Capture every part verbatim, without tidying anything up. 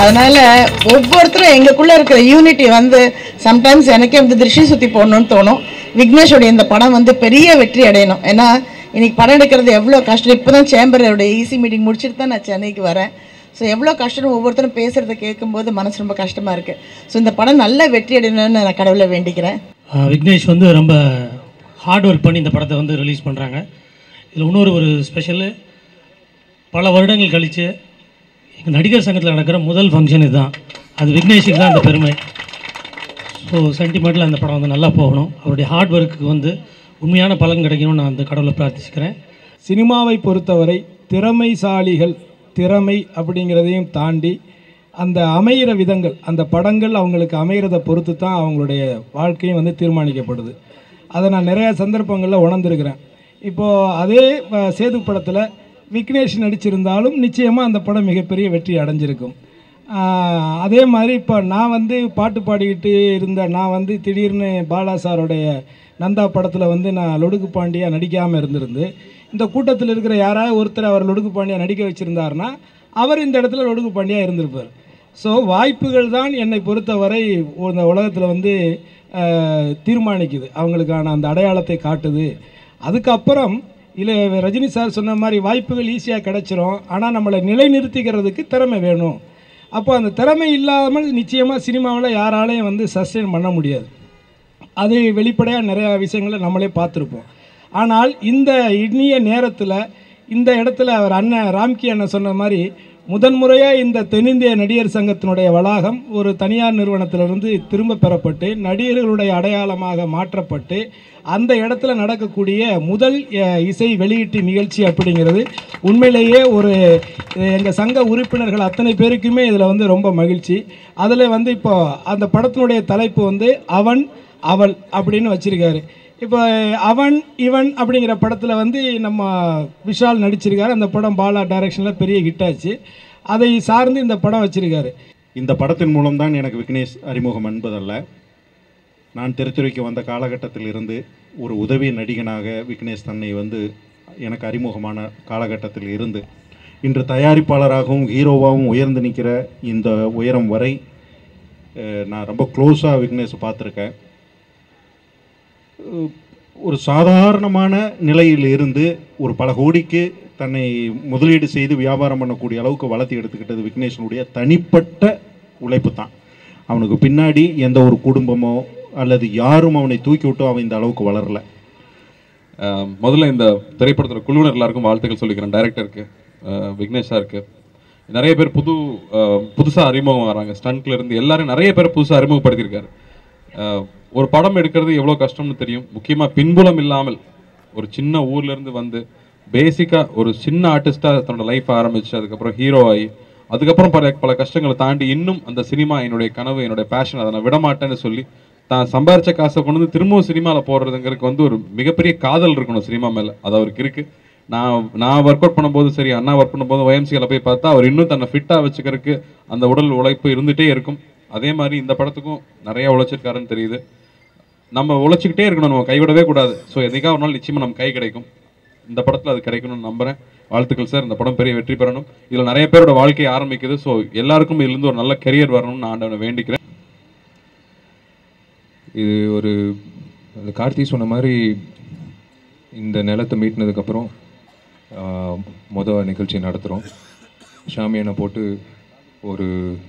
அதனால் ஒவ்வொருத்தரும் எங்களுக்குள்ளே இருக்கிற யூனிட்டி வந்து சம்டைம்ஸ் எனக்கே வந்து திருஷ்டி சுற்றி போடணும்னு தோணும். விக்னேஷோடைய இந்த படம் வந்து பெரிய வெற்றி அடையணும். ஏன்னா இன்றைக்கி படம் எடுக்கிறது எவ்வளோ கஷ்டம். இப்போ தான் சேம்பரோடைய ஈசி மீட்டிங் முடிச்சுட்டு தான் நான் சென்னைக்கு வரேன். ஸோ எவ்வளோ கஷ்டம் ஒவ்வொருத்தரும் பேசுகிறத கேட்கும்போது மனசு ரொம்ப கஷ்டமாக இருக்குது. ஸோ இந்த படம் நல்ல வெற்றி அடையணும்னு நான் கடவுளை வேண்டிக்கிறேன். விக்னேஷ் வந்து ரொம்ப ஹார்ட் ஒர்க் பண்ணி இந்த படத்தை வந்து ரிலீஸ் பண்ணுறாங்க. இதில் இன்னொரு ஒரு ஸ்பெஷலு, பல வருடங்கள் கழித்து எங்கள் நடிகர் சங்கத்தில் நடக்கிற முதல் ஃபங்க்ஷன் இதுதான். அது விக்னேஷுக்கு தான் அந்த பெருமை. ஸோ சென்டிமெண்ட்டில் அந்த படம் வந்து நல்லா போகணும். அவருடைய ஹார்ட் ஒர்க்குக்கு வந்து உண்மையான பலன் கிடைக்கணும்னு நான் அந்த கடவுளை பிரார்த்திச்சுக்கிறேன். சினிமாவை பொறுத்தவரை திறமைசாலிகள் திறமை அப்படிங்கிறதையும் தாண்டி அந்த அமைகிற விதங்கள், அந்த படங்கள் அவங்களுக்கு அமைகிறத பொறுத்து தான் அவங்களுடைய வாழ்க்கையும் வந்து தீர்மானிக்கப்படுது. அதை நான் நிறையா சந்தர்ப்பங்களில் உணர்ந்துருக்கிறேன். இப்போது அதே சேது படத்தில் விக்னேஷ் நடிச்சிருந்தாலும் நிச்சயமாக அந்த படம் மிகப்பெரிய வெற்றி அடைஞ்சிருக்கும். அதே மாதிரி இப்போ நான் வந்து பாட்டு பாடிக்கிட்டு இருந்த நான் வந்து திடீர்னு பாலா சாரோடைய நந்தா படத்தில் வந்து நான் லொடுக்கு பாண்டியாக நடிக்காமல் இருந்திருந்து இந்த கூட்டத்தில் இருக்கிற யாராவது ஒருத்தர் அவர் லொடுக்கு பாண்டியாக நடிக்க வச்சுருந்தாருன்னா அவர் இந்த இடத்துல லொடுக்கு பாண்டியாக இருந்திருப்பார். ஸோ வாய்ப்புகள் தான் என்னை பொறுத்தவரை இந்த உலகத்தில் வந்து தீர்மானிக்குது, அவங்களுக்கான அந்த அடையாளத்தை காட்டுது. அதுக்கப்புறம் இல்லை ரஜினி சார் சொன்ன மாதிரி வாய்ப்புகள் ஈஸியாக கிடைச்சிரும், ஆனால் நம்மளை நிலைநிறுத்திக்கிறதுக்கு திறமை வேணும். அப்போ அந்த திறமை இல்லாமல் நிச்சயமாக சினிமாவில் யாராலையும் வந்து சஸ்டெயின் பண்ண முடியாது. அது வெளிப்படையாக நிறையா விஷயங்களை நம்மளே பார்த்துருப்போம். ஆனால் இந்த இனிய நேரத்தில் இந்த இடத்துல அவர் அண்ணன் ராம்கி அண்ணன் சொன்ன மாதிரி முதன்முறையாக இந்த தென்னிந்திய நடிகர் சங்கத்தினுடைய வளாகம் ஒரு தனியார் நிறுவனத்திலிருந்து திரும்ப பெறப்பட்டு நடிகர்களுடைய அடையாளமாக மாற்றப்பட்டு அந்த இடத்துல நடக்கக்கூடிய முதல் இசை வெளியீட்டு நிகழ்ச்சி அப்படிங்கிறது உண்மையிலேயே ஒரு எங்கள் சங்க உறுப்பினர்கள் அத்தனை பேருக்குமே இதில் வந்து ரொம்ப மகிழ்ச்சி. அதில் வந்து இப்போ அந்த படத்தினுடைய தலைப்பு வந்து அவன் அவள் அப்படின்னு வச்சுருக்காரு. இப்போ அவன் இவன் அப்படிங்கிற படத்தில் வந்து நம்ம விஷால் நடிச்சிருக்காரு. அந்த படம் பாலா டைரக்ஷனில் பெரிய ஹிட் ஆச்சு. அதை சார்ந்து இந்த படம் வச்சுருக்காரு. இந்த படத்தின் மூலம்தான் எனக்கு விக்னேஷ் அறிமுகம் என்பதல்ல, நான் திருத்துறைக்கு வந்த காலகட்டத்தில் இருந்து ஒரு உதவி நடிகனாக விக்னேஷ் தன்னை வந்து எனக்கு அறிமுகமான காலகட்டத்தில் இருந்து இன்று தயாரிப்பாளராகவும் ஹீரோவாகவும் உயர்ந்து நிற்கிற இந்த உயரம் வரை நான் ரொம்ப க்ளோஸாக விக்னேஷை பார்த்துருக்கேன். ஒரு சாதாரணமான நிலையில் இருந்து ஒரு பல கோடிக்கு தன்னை முதலீடு செய்து வியாபாரம் பண்ணக்கூடிய அளவுக்கு வளர்த்தி எடுத்துக்கிட்டது விக்னேஷனுடைய தனிப்பட்ட உழைப்பு தான். அவனுக்கு பின்னாடி எந்த ஒரு குடும்பமோ அல்லது யாரும் அவனை தூக்கி விட்டோ அவன் இந்த அளவுக்கு வளரல. முதல்ல இந்த திரைப்படத்தில் குழுவினர் எல்லாருக்கும் வாழ்த்துக்கள் சொல்லிக்கிறேன். டைரக்டருக்கு, விக்னேஷ் சாருக்கு, நிறைய பேர் புது புதுசாக அறிமுகம் வராங்க. ஸ்டண்ட்லேருந்து எல்லாரும் நிறைய பேர் புதுசாக அறிமுகப்படுத்தியிருக்காரு. ஒரு படம் எடுக்கிறது எவ்வளோ கஷ்டம்னு தெரியும். முக்கியமாக பின்புலம் இல்லாமல் ஒரு சின்ன ஊர்லேருந்து வந்து பேசிக்காக ஒரு சின்ன ஆர்டிஸ்ட்டாக தன்னோட லைஃப் ஆரம்பித்து அதுக்கப்புறம் ஹீரோ ஆகி அதுக்கப்புறம் பல பல கஷ்டங்களை தாண்டி இன்னும் அந்த சினிமா என்னுடைய கனவு, என்னுடைய பேஷன், அதை நான் விடமாட்டேன்னு சொல்லி தான் சம்பாரிச்ச காசை கொண்டு வந்து திரும்பவும் சினிமாவில் போடுறதுங்கிறதுக்கு வந்து ஒரு மிகப்பெரிய காதல் இருக்கணும் சினிமா மேலே. அது அவருக்கு இருக்குது. நான் நான் ஒர்க் அவுட் பண்ணும்போது சரி, அண்ணா ஒர்க் பண்ணும்போது ஒய்எம்சியில் போய் பார்த்தா அவர் இன்னும் தன்னை ஃபிட்டாக வச்சுக்கிறதுக்கு அந்த உடல் உழைப்பு இருந்துகிட்டே இருக்கும். அதே மாதிரி இந்த படத்துக்கும் நிறையா உழைச்சிருக்காருன்னு தெரியுது. நம்ம உழைச்சிக்கிட்டே இருக்கணும், நம்ம கைவிடவே கூடாது. ஸோ எதுக்காக ஒரு நாள் நிச்சயமாக நம்ம கை கிடைக்கும். இந்த படத்தில் அது கிடைக்கணும்னு நம்புகிறேன். வாழ்த்துக்கள் சார். இந்த படம் பெரிய வெற்றி பெறணும். இதில் நிறைய பேரோட வாழ்க்கையை ஆரம்பிக்குது. ஸோ எல்லாருக்கும் இதுலேருந்து ஒரு நல்ல கெரியர் வரணும்னு நான் ஆண்டவனை வேண்டிக்கிறேன். இது ஒரு கார்த்தி சொன்ன மாதிரி இந்த நிலத்தை மீட்டினதுக்கப்புறம் மொதல் நிகழ்ச்சி நடத்துகிறோம். ஷாமியானை போட்டு ஒரு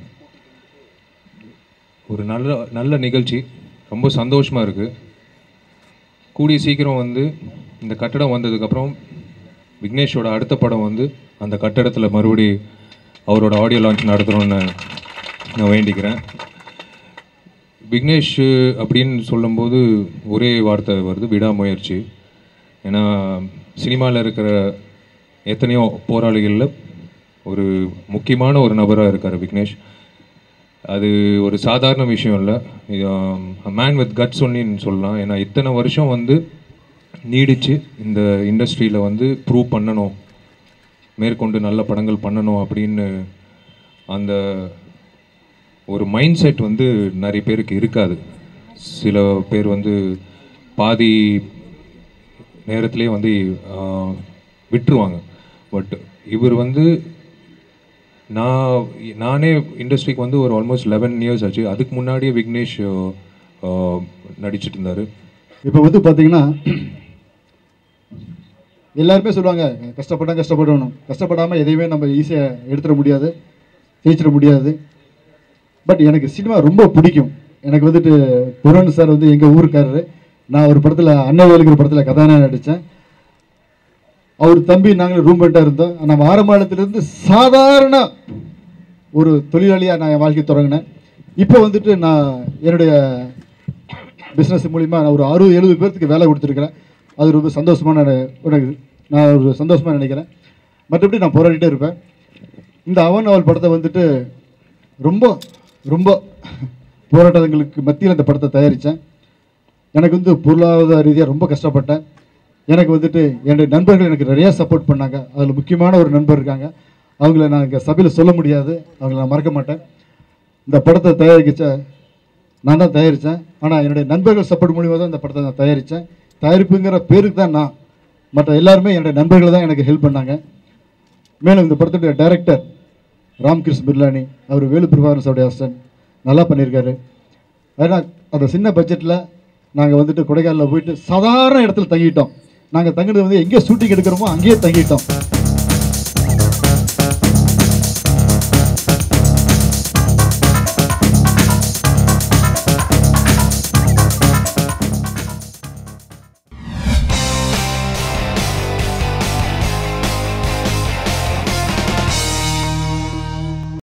ஒரு நல்ல நல்ல நிகழ்ச்சி. ரொம்ப சந்தோஷமாக இருக்குது. கூடிய சீக்கிரம் வந்து இந்த கட்டடம் வந்ததுக்கப்புறம் விக்னேஷோட அடுத்த படம் வந்து அந்த கட்டடத்தில் மறுபடி அவரோட ஆடியோ லான்ச் நடத்துகிறோன்னு நான் வேண்டிக்கிறேன். விக்னேஷ் அப்படின்னு சொல்லும்போது ஒரே வார்த்தை வருது, விடாமுயற்சி. ஏன்னா சினிமாவில் இருக்கிற எத்தனையோ போராளிகளில் ஒரு முக்கியமான ஒரு நபராக இருக்கார் விக்னேஷ். அது ஒரு சாதாரண விஷயம் இல்லை, மேன் வித் கட்ஸ் ஒன்னின்னு சொல்லலாம். ஏன்னா இத்தனை வருஷம் வந்து நீடிச்சு இந்த இண்டஸ்ட்ரியில் வந்து ப்ரூவ் பண்ணணும், மேற்கொண்டு நல்ல படங்கள் பண்ணணும் அப்படின்னு அந்த ஒரு மைண்ட் செட் வந்து நிறைய பேருக்கு இருக்காது. சில பேர் வந்து பாதி நேரத்திலே வந்து விட்டுருவாங்க. பட் இவர் வந்து நான் நானே இண்டஸ்ட்ரிக்கு வந்து ஒரு ஆல்மோஸ்ட் லெவன் இயர்ஸ் ஆச்சு. அதுக்கு முன்னாடியே விக்னேஷ் நடிச்சிட்டு இருந்தார். இப்போ வந்து பார்த்தீங்கன்னா எல்லாருமே சொல்லுவாங்க கஷ்டப்பட்டால் கஷ்டப்படணும், கஷ்டப்படாமல் எதையுமே நம்ம ஈஸியாக எடுத்துட முடியாது, ஜெயிச்சிட முடியாது. பட் எனக்கு சினிமா ரொம்ப பிடிக்கும். எனக்கு வந்துட்டு புரன் சார் வந்து எங்கள் ஊருக்காரரு. நான் ஒரு படத்தில் அன்னவேலுங்கிற படத்தில் கதாநாயகன் நடித்தேன். அவர் தம்பி நாங்கள் ரூம்மேட்டாக இருந்தோம். நம்ம ஆரம்பத்திலிருந்து சாதாரண ஒரு தொழிலாளியாக நான் என் வாழ்க்கை தொடங்கினேன். இப்போ வந்துட்டு நான் என்னுடைய பிஸ்னஸ் மூலிமா நான் ஒரு அறுபது எழுபது பேர்த்துக்கு வேலை கொடுத்துருக்குறேன். அது ரொம்ப சந்தோஷமான எனக்கு நான் ஒரு சந்தோஷமாக நினைக்கிறேன். மற்றபடி நான் போராடிட்டே இருப்பேன். இந்த அவன் அவள் படத்தை வந்துட்டு ரொம்ப ரொம்ப போராட்டங்களுக்கு மத்தியில் இந்த படத்தை தயாரித்தேன். எனக்கு வந்து பொருளாதார ரீதியாக ரொம்ப கஷ்டப்பட்டேன். எனக்கு வந்துட்டு என்னுடைய நண்பர்கள் எனக்கு நிறையா சப்போர்ட் பண்ணாங்க. அதில் முக்கியமான ஒரு நண்பர் இருக்காங்க, அவங்கள நான் இங்கே சபையில் சொல்ல முடியாது, அவங்கள நான் மறக்க மாட்டேன். இந்த படத்தை தயாரிக்க நான் தான் தயாரித்தேன். ஆனால் என்னுடைய நண்பர்கள் சப்போர்ட் மூலியமாக தான் இந்த படத்தை நான் தயாரித்தேன். தயாரிப்புங்கிற பேருக்கு தான் நான், மற்ற எல்லாருமே என்னுடைய நண்பர்கள் தான் எனக்கு ஹெல்ப் பண்ணாங்க. மேலும் இந்த படத்துடைய டைரக்டர் ராம்கிருஷ்ண பிர்லானி, அவர் வேலு பிரபாகரன் சாருடைய அசிஸ்டன்ட், நல்லா பண்ணியிருக்காரு. ஏன்னா அந்த சின்ன பட்ஜெட்டில் நாங்கள் வந்துட்டு கொடைக்கானலில் போயிட்டு சாதாரண இடத்துல தங்கிட்டோம். நாங்கள் தங்கினது வந்து எங்கே ஷூட்டிங் எடுக்கிறோமோ அங்கேயே தங்கிட்டோம்.